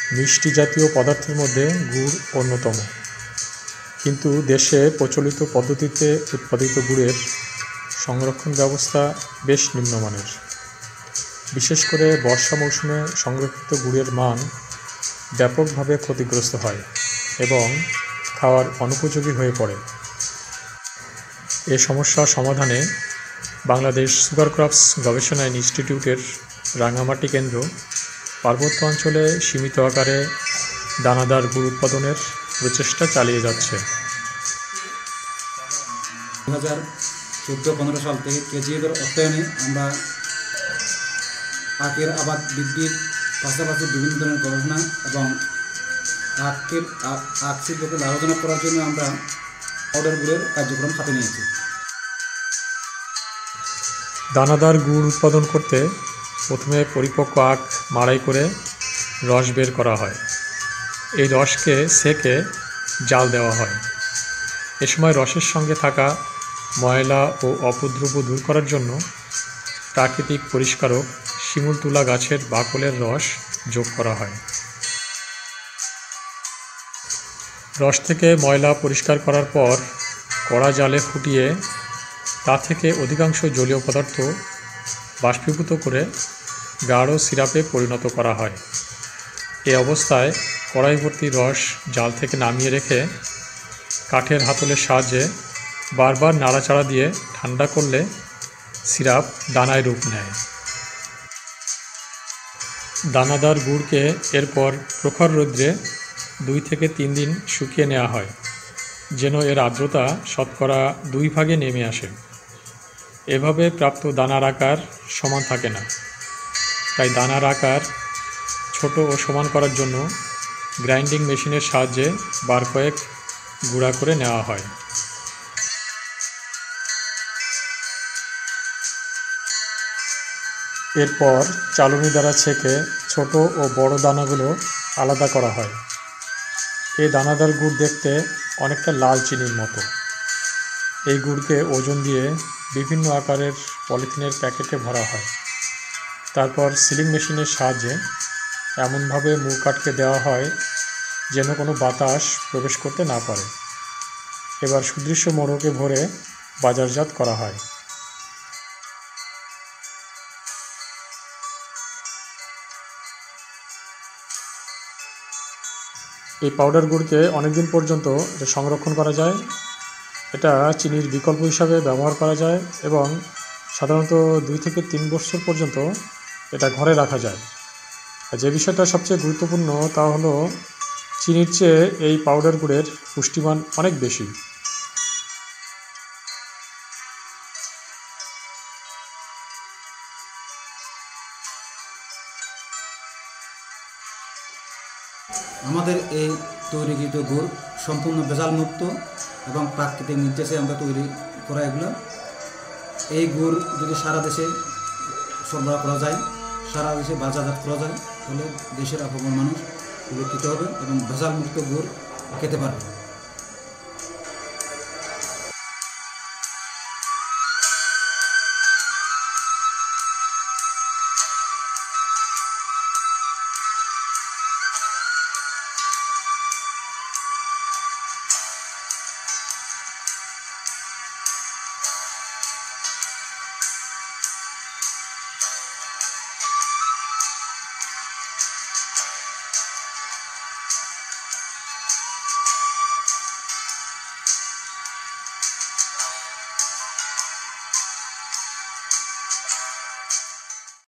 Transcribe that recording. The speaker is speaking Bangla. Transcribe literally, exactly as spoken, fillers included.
মিষ্টি জাতীয় পদার্থের মধ্যে গুড় অন্যতম, কিন্তু দেশে প্রচলিত পদ্ধতিতে উৎপাদিত গুড়ের সংরক্ষণ ব্যবস্থা বেশ নিম্নমানের। বিশেষ করে বর্ষা মৌসুমে সংরক্ষিত গুড়ের মান ব্যাপকভাবে ক্ষতিগ্রস্ত হয় এবং খাওয়ার অনুপযোগী হয়ে পড়ে। এ সমস্যা সমাধানে বাংলাদেশ সুগার ক্রপস গবেষণা ইনস্টিটিউটের রাঙামাটি কেন্দ্র পার্বত্য অঞ্চলে সীমিত আকারে দানাদার গুড় উৎপাদনের প্রচেষ্টা চালিয়ে যাচ্ছে। দু হাজার চোদ্দো পনেরো সাল থেকে কেজিএফের অর্থায়নে আমরা আখের আবাদ বৃদ্ধির পাশাপাশি বিভিন্ন ধরনের গবেষণা এবং আখের আখ শিল্পকে লাভজনক করার জন্য আমরা পাউডার গুড়ের কার্যক্রম হাতে নিয়েছি। দানাদার গুড় উৎপাদন করতে প্রথমে পরিপক্ক আখ মাড়াই করে রস বের করা হয়। এই রসকে সেকে জাল দেওয়া হয়। এ সময় রসের সঙ্গে থাকা ময়লা ও অপদ্রব্য দূর করার জন্য প্রাকৃতিক পরিষ্কারক শিমুল তুলা গাছের বাকলের রস যোগ করা হয়। রস থেকে ময়লা পরিষ্কার করার পর কড়া জালে ফুটিয়ে তা থেকে অধিকাংশ জলীয় পদার্থ বাষ্পীভূত করে গাঢ় সিরাপে পরিণত করা হয়। এ অবস্থায় কড়াই ভর্তি রস জাল থেকে নামিয়ে রেখে কাঠের হাতলের সাহায্যে বারবার নাড়াচাড়া দিয়ে ঠান্ডা করলে সিরাপ দানায় রূপ নেয়। দানাদার গুড়কে এরপর প্রখর রৌদ্রে দুই থেকে তিন দিন শুকিয়ে নেওয়া হয়, যেন এর আর্দ্রতা শতকরা দুই ভাগে নেমে আসে। এভাবে প্রাপ্ত দানার আকার সমান থাকে না, তাই দানার আকার ছোট ও সমান করার জন্য গ্রাইন্ডিং মেশিনের সাহায্যে বার কয়েক গুঁড়া করে নেওয়া হয়। এরপর চালুনি দ্বারা ছেঁকে ছোট ও বড় দানাগুলো আলাদা করা হয়। এই দানাদার গুড় দেখতে অনেকটা লাল চিনির মতো। এই গুড়কে ওজন দিয়ে বিভিন্ন আকারের পলিথিনের প্যাকেটে ভরা হয়। তারপর সিলিং মেশিনের সাহায্যে এমনভাবে মুখ আটকে দেওয়া হয় যেন কোনো বাতাস প্রবেশ করতে না পারে। এবার সুদৃশ্য মোড়কে ভরে বাজারজাত করা হয়। এই পাউডার গুড়কে অনেকদিন পর্যন্ত এটা সংরক্ষণ করা যায়। এটা চিনির বিকল্প হিসাবে ব্যবহার করা যায় এবং সাধারণত দুই থেকে তিন বছর পর্যন্ত এটা ঘরে রাখা যায়। আর যে বিষয়টা সবচেয়ে গুরুত্বপূর্ণ তা হলো চিনির চেয়ে এই পাউডার গুড়ের পুষ্টিমান অনেক বেশি। আমাদের এই তৈরিকৃত গুড় সম্পূর্ণ ভেজাল মুক্ত এবং প্রাকৃতিক নির্দেশে আমরা তৈরি করা এগুলো। এই গুড় যদি সারা দেশে সরবরাহ করা যায়, সারা দেশে বাজারজাত করা যায়, তাহলে দেশের আপন মানুষ উপকৃত হবে এবং ভেজাল মুক্ত গুড় খেতে পারবে।